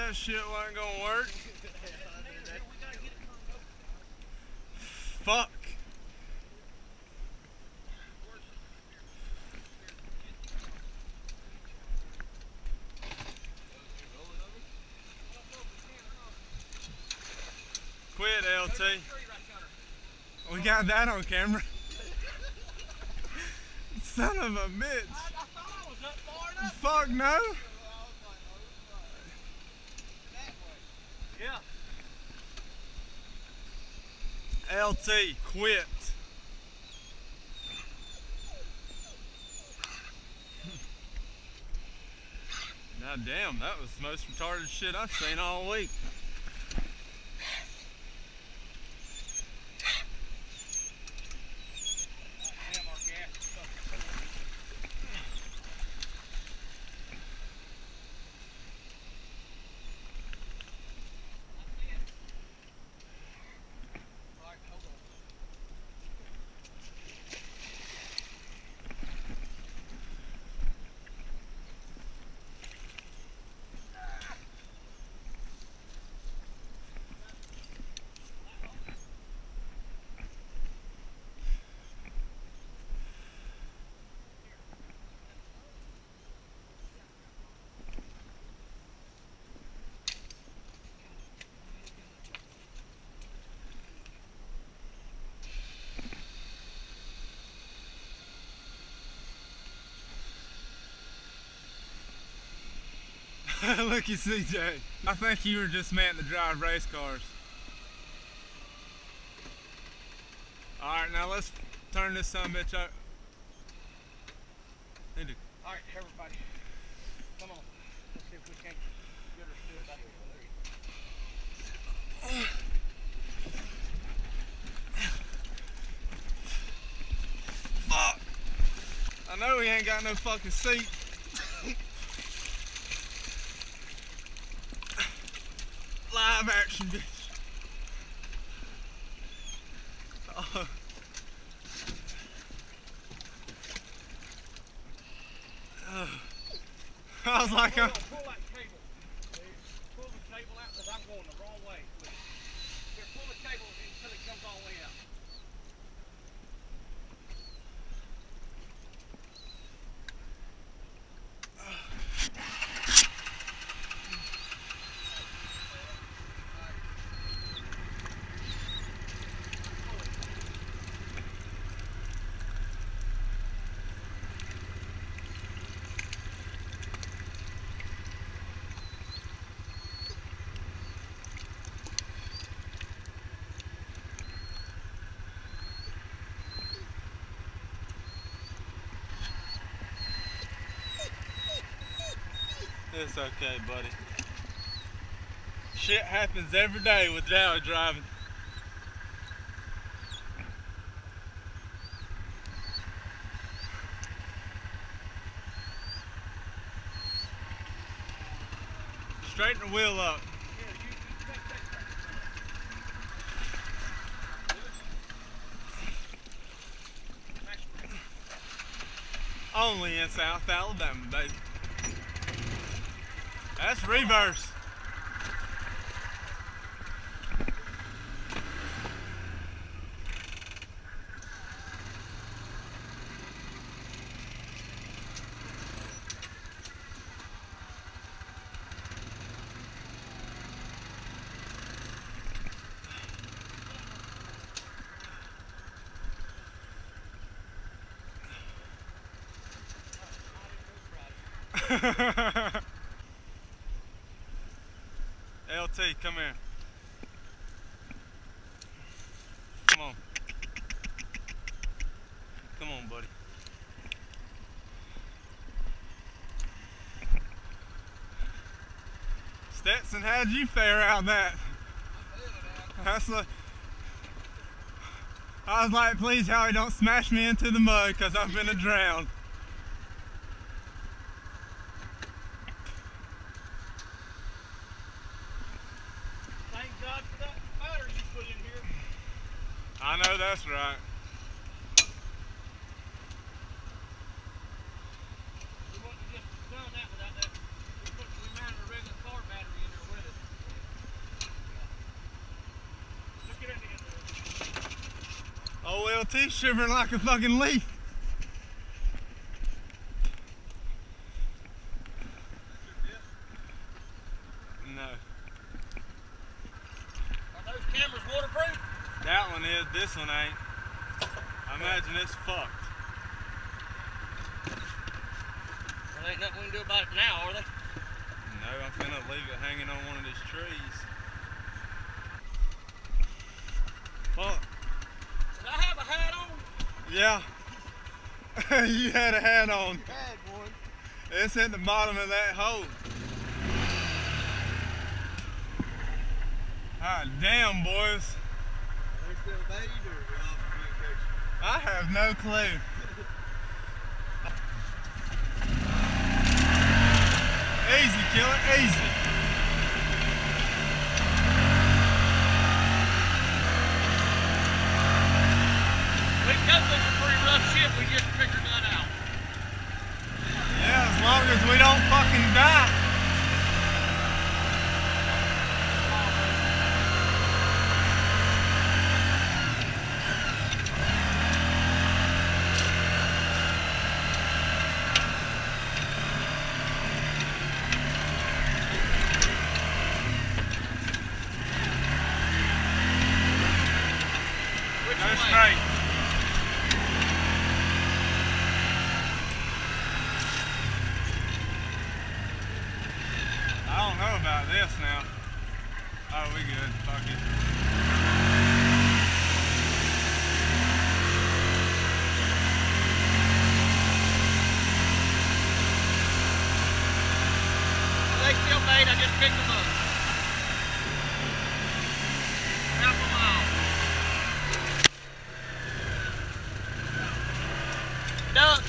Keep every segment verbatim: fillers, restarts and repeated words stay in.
that shit wasn't gonna work. Fuck. Quit, L T. We got that on camera. Son of a bitch. I, I thought I was up far enough. Fuck no. Yeah. L T, quit. Now damn, that was the most retarded shit I've seen all week. Look at C J. I think you were just meant to drive race cars. Alright, now let's turn this son of a bitch up. Alright, everybody. Come on. Let's see if we can't get her stood back there. Fuck! I know we ain't got no fucking seat. Live action, bitch. Oh. Oh. I was like, pull, uh, pull that cable. Pull the cable out because I'm going the wrong way. Here, pull the cable until it comes all the way out. it's okay, buddy. Shit happens every day with Joey driving. Straighten the wheel up. Only in South Alabama, baby. That's reverse. L T, come here. Come on. Come on, buddy. Stetson, how'd you fare out that? That's like, I was like, please, Howie, don't smash me into the mud because I'm gonna drown. Thank God for that powder you put in here. I know that's right. We wouldn't have just done that without that. We put we mounted a regular car battery in there with L T shivering like a fucking leaf. No. Are those cameras waterproof? That one is, this one ain't. I imagine it's fucked. Well, ain't nothing we can do about it now, are they? No, I'm finna leave it hanging on one of these trees. Fuck. Did I have a hat on? Yeah. You had a hat on. You had one. It's at the bottom of that hole. Ah, damn, boys. Are they still bait or are we off communication? I have no clue. Easy, killer, easy. We cut this some pretty rough shit, we just figured that out. Yeah, as long as we don't fucking die. Go straight. I don't know about this now. Oh, we good. Fuck it. They still bait, I just picked them up. Half a mile. Duck.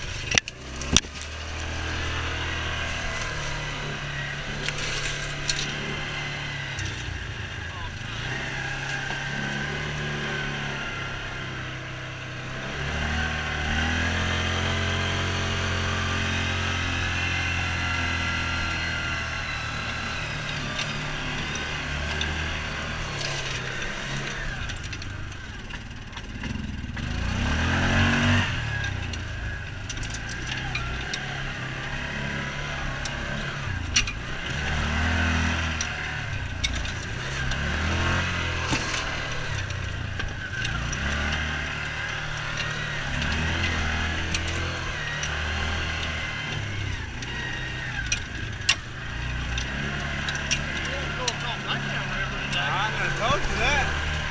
I told you that.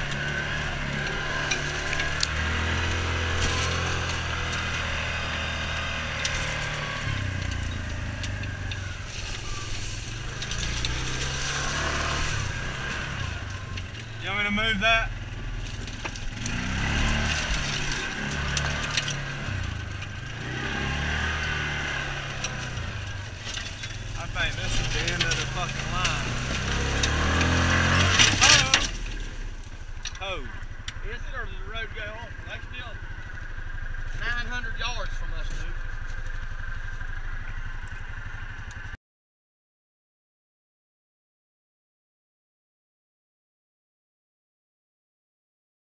You want me to move that? I think this is the end of the fucking line. Oh! Is it or does the road go on? They still